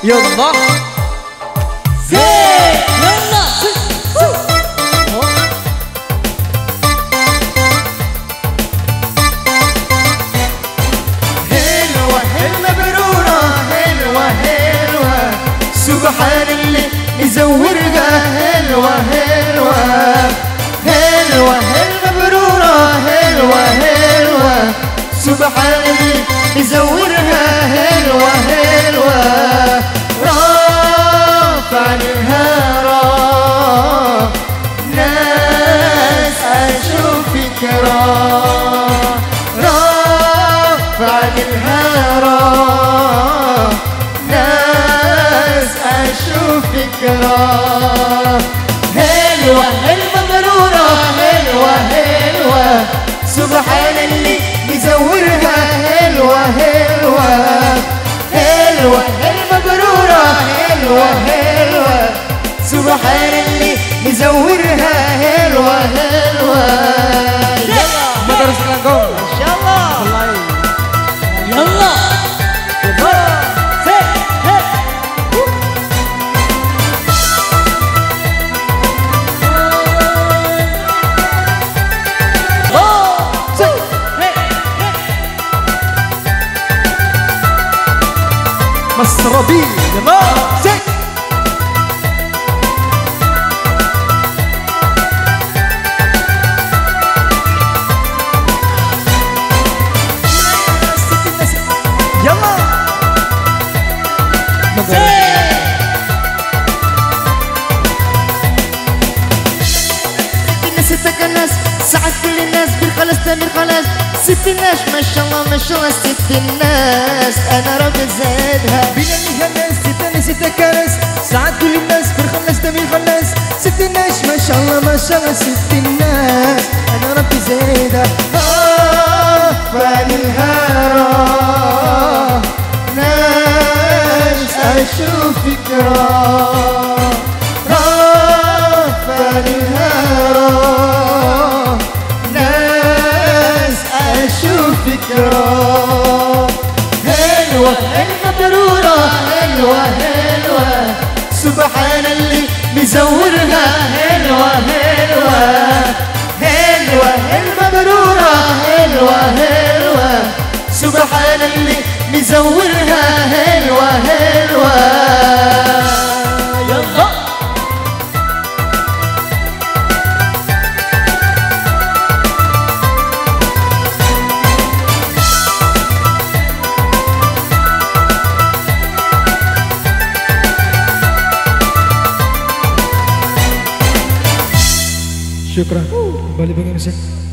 يلا زي يلا حلوة حلوة برورة حلوة حلوة سبحان اللي مزورها حلوة حلوة حلوة حلوة برورة حلوة حلوة سبحان اللي مزورها حلوة حلوة رافع الهرى ناس أشوفك رافع الهرى ناس أشوفك حلوة حلوة مرورة حلوة حلوة سبحان اللي مزورها حلوة حلوة حلوة حلوة مرورة حلوة حلوة سبحان اللي مزورها حلوة حلوة مدرسة لكم ان شاء الله يلا مسربي يلا زي يلا ستك الناس سعد كل الناس بالخلاص تامر خلاص ست الناس ما شاء الله ما شاء الله ست الناس انا رب زادها بين الناس ستة ستة كناس سعد كل الناس بالخلاص تامر خلاص ست الناس ما شاء الله ما شاء الله ست الناس انا ربي زايدها فان الهرى ناس اشوفك فان الهرى ناس اشوفك حلوة حلوة ضرورة حلوة حلوة سبحان اللي مزورها حلوة حلوة حلوة حلوة ضرورة حلوة حلوة سبحان اللي مزورها حلوة حلوة يلا شكرا بالي بني